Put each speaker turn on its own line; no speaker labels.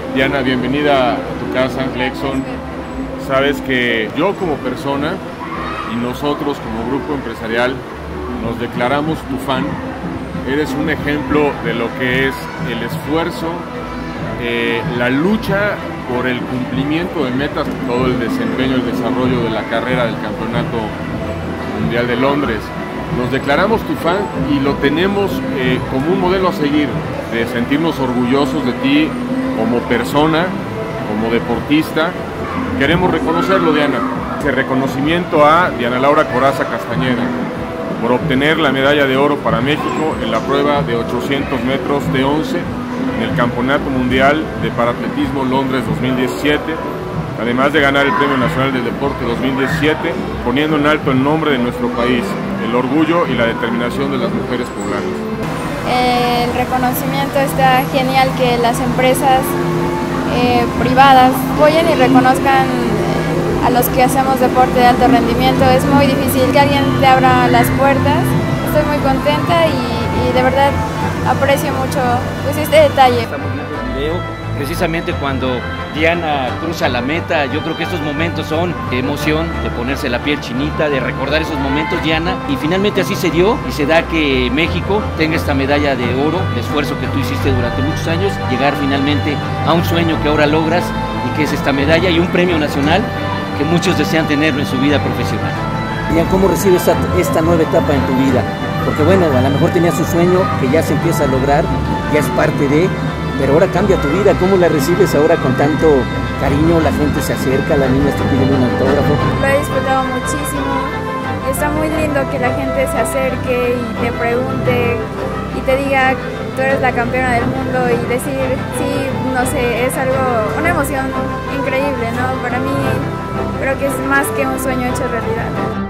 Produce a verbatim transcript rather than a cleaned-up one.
Diana, bienvenida a tu casa, Lexon. Sabes que yo como persona y nosotros como grupo empresarial nos declaramos tu fan. Eres un ejemplo de lo que es el esfuerzo, eh, la lucha por el cumplimiento de metas, todo el desempeño, el desarrollo de la carrera del Campeonato Mundial de Londres. Nos declaramos tu fan y lo tenemos eh, como un modelo a seguir, de sentirnos orgullosos de ti como persona, como deportista. Queremos reconocerlo, Diana. Ese reconocimiento a Diana Laura Corazza Castañeda por obtener la medalla de oro para México en la prueba de ochocientos metros de once en el Campeonato Mundial de Paratletismo Londres dos mil diecisiete, además de ganar el Premio Nacional del Deporte dos mil diecisiete, poniendo en alto el nombre de nuestro país, el orgullo y la determinación de las mujeres poblanas.
El reconocimiento está genial, que las empresas eh, privadas apoyen y reconozcan a los que hacemos deporte de alto rendimiento. Es muy difícil que alguien te abra las puertas. Estoy muy contenta y, y de verdad aprecio mucho pues, este detalle.
Estamos viendo el video precisamente cuando Diana cruza la meta. Yo creo que estos momentos son de emoción, de ponerse la piel chinita, de recordar esos momentos, Diana, y finalmente así se dio y se da que México tenga esta medalla de oro, el esfuerzo que tú hiciste durante muchos años, llegar finalmente a un sueño que ahora logras y que es esta medalla y un premio nacional que muchos desean tenerlo en su vida profesional.
¿Cómo recibes esta, esta nueva etapa en tu vida? Porque bueno, a lo mejor tenías un sueño que ya se empieza a lograr, ya es parte de, pero ahora cambia tu vida. ¿Cómo la recibes ahora con tanto cariño? La gente se acerca, las niñas te piden un autógrafo.
Lo he disfrutado muchísimo. Está muy lindo que la gente se acerque y te pregunte y te diga tú eres la campeona del mundo, y decir sí, no sé, es algo, una emoción increíble, ¿no? Para mí creo que es más que un sueño hecho realidad.